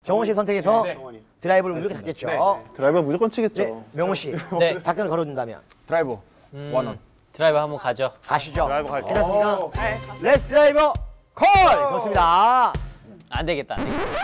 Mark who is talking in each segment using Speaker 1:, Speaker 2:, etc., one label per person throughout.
Speaker 1: 정원 씨 선택해서 드라이브를 무조건 잡겠죠.
Speaker 2: 드라이버 무조건 치겠죠.
Speaker 1: 네, 명호 씨.
Speaker 3: 네.
Speaker 1: 작전을 걸어준다면
Speaker 4: 드라이버. 원원.
Speaker 3: 드라이브 한번 가죠.
Speaker 1: 가시죠.
Speaker 2: 드라이버 갈게요.
Speaker 1: 괜찮습니까? 레츠 드라이버 콜! 좋습니다.
Speaker 3: 안 되겠다. 안 되겠다.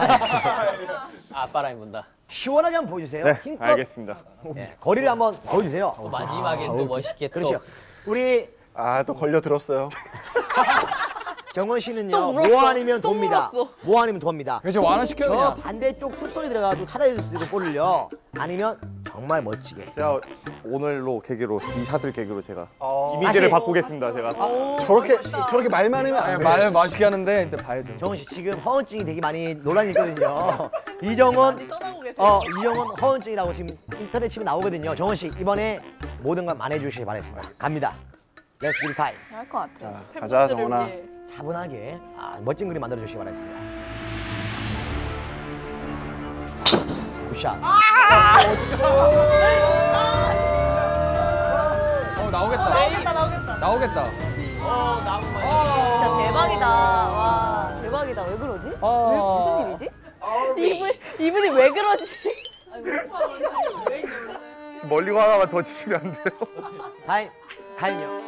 Speaker 3: 아빠라인 본다.
Speaker 1: 시원하게 한번 보여주세요.
Speaker 2: 네,
Speaker 1: 힘껏.
Speaker 2: 알겠습니다.
Speaker 1: 네, 거리를 한번 보여주세요.
Speaker 3: 마지막에 또 멋있게 또.
Speaker 1: 그렇죠. 우리
Speaker 2: 아, 또 걸려 들었어요.
Speaker 1: 정원 씨는요, 뭐 아니면 돕니다. 뭐 아니면 돕니다.
Speaker 4: 그렇죠. 완화시켜요
Speaker 1: 저
Speaker 4: 그냥.
Speaker 1: 반대쪽 숲속에 들어가서 찾아줄 수도 있고 볼을요. 아니면 정말 멋지게.
Speaker 2: 제가 오늘로 계기로 이 샷을 계기로 제가
Speaker 1: 다시.
Speaker 2: 이미지를 바꾸겠습니다. 제가
Speaker 5: 저렇게 말만 하면 안 돼.
Speaker 4: 말 맛있게 하는데 일단 봐야죠.
Speaker 1: 정원 씨 지금 허언증이 되게 많이 논란이 있거든요. 이정원 이정원 허언증이라고 지금 인터넷 치면 나오거든요. 정원 씨 이번에 모든 걸 만회해 주시기 바라겠습니다. 갑니다. 렛츠 기릿 타임.
Speaker 6: 할 것 같아.
Speaker 2: 가자, 정원아.
Speaker 1: 차분하게 멋진 그림 만들어 주시기 바라겠습니다. 굿샷.
Speaker 4: 나오겠다. 나오겠다.
Speaker 6: 진짜 대박이다. 와, 대박이다. 왜 그러지? 왜 무슨 일이지? 이분이 왜 그러지?
Speaker 2: 멀리 가다가 더 치시면 안 돼요.
Speaker 1: 타임요.